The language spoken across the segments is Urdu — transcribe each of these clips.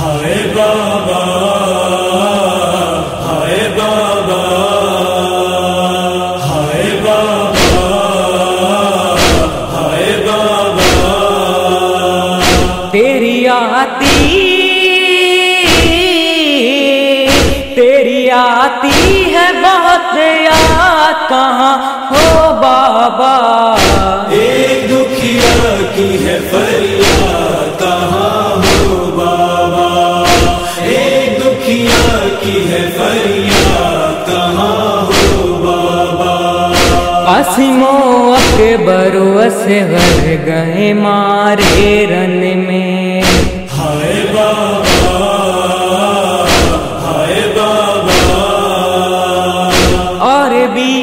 ہائے بابا ہائے بابا ہائے بابا ہائے بابا تیری آتی ہے بہت یاد کہاں ہو بابا، ایک دکھیا کی ہے فریاد کہاں ہو بابا، ایک دکھیا کی ہے فریاد کہاں ہو بابا۔ قاسم و اکبر و اصغر گئے مارے رن میں، ہائے بابا ہائے بابا، اور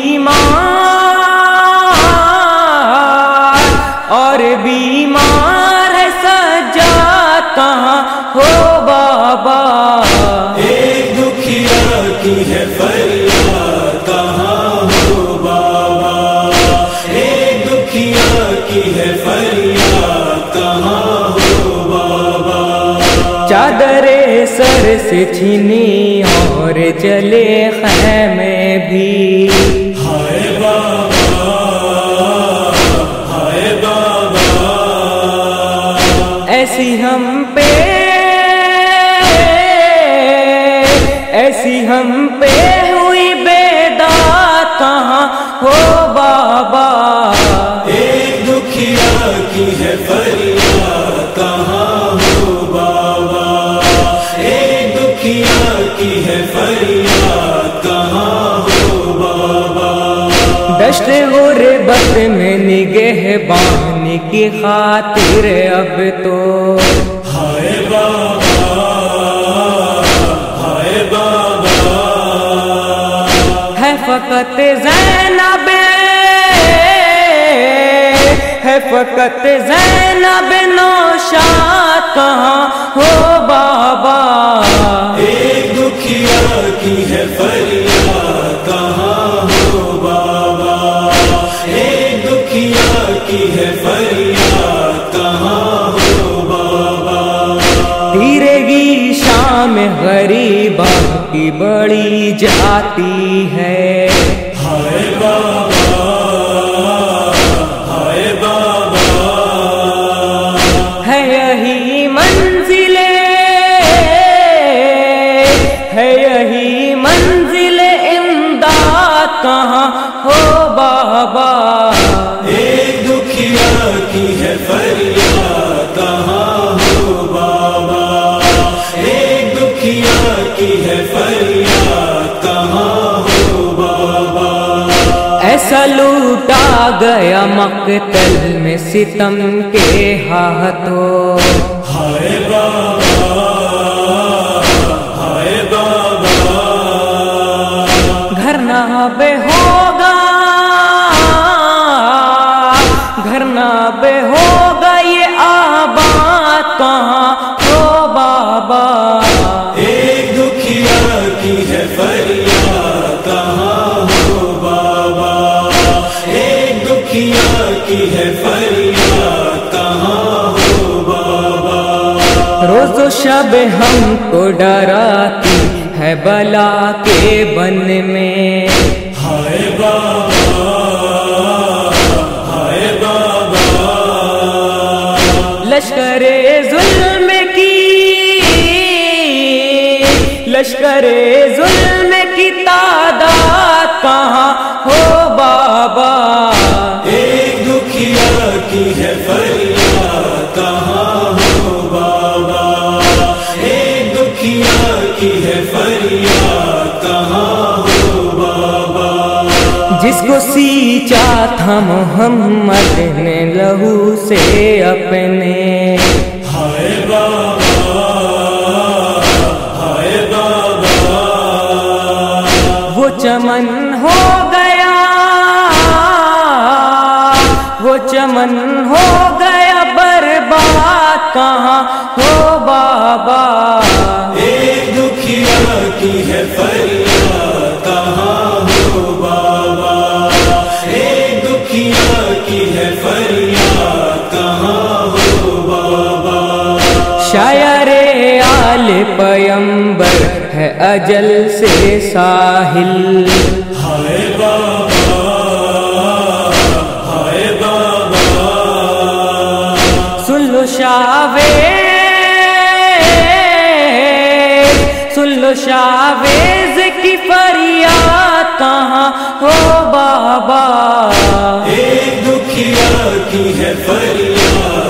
بیمار ہے سجاد کہاں ہو بابا، ایک دکھیا کی ہے فریاد کہاں ہو بابا، ایک دکھیا کی ہے فریاد کہاں ہو بابا۔ چادر سر سے چھینی اور جلے خیمے بھی، ہائے بابا ہائے بابا، ایسی ہم پہ ہوئی بیداد کہاں ہو بابا، ایک دکھیا کی ہے فریاد کہاں ہو بابا، ایک دکھیا کی ہے فریاد کہاں ہو بابا۔ دشت غربت میں نگہبان کی خاطر اب تو، ہائے بابا ہائے بابا، ہے فقط زینب نوشاد کہاں ہو بابا، ایک دکھیا کی ہے فریاد کہاں ہو بابا، ایک دکھیا کی ہے فریاد کہاں ہو بابا۔ تیرگی شام غریبہ کی بڑی جاتی ہے، ہائے بابا ہائے بابا، ہے یہی منزل امداد کہاں ہو بابا، ایک دکھیا کی ہے فریاد کہاں ہو بابا، ایک دکھیا کی ہے فریاد کہاں ہو بابا۔ ایسا لوٹا گیا مقتل میں ستم کے ہاتھوں، ہائے بابا ہائے بابا، گھر نہ بے ہوگا یہ آباد کہاں ہو بابا، ایک دکھیا کی ہے فریاد کہاں ہو بابا، ایک دکھیا کی ہے فریاد کہاں ہو بابا۔ روز و شب ہم کو ڈراتی ہے بلا کے بن میں، ہائے بابا ہائے بابا، لشکر ظلم کی تعداد کہاں ہو بابا، ایک دکھیا کی ہے فریاد کہاں ہو بابا، ایک دکھیا کی ہے فریاد کہاں ہو بابا۔ جس کو سینچا تھا محمد نے لہو سے اپنے، ہائے بابا ہائے بابا، وہ چمن ہو گیا برباد کہاں ہو بابا، ایک دکھیا کی ہے فریاد کہاں ہو بابا، ایک دکھیا کی ہے فریاد کہاں ہو بابا۔ شاعر آل پیمبر ہے اجل سے ساحل. ہائے بابا ہائے بابا. سن لو شاویز کی فریاد کہاں ہو بابا. ایک دکھیا کی ہے فریاد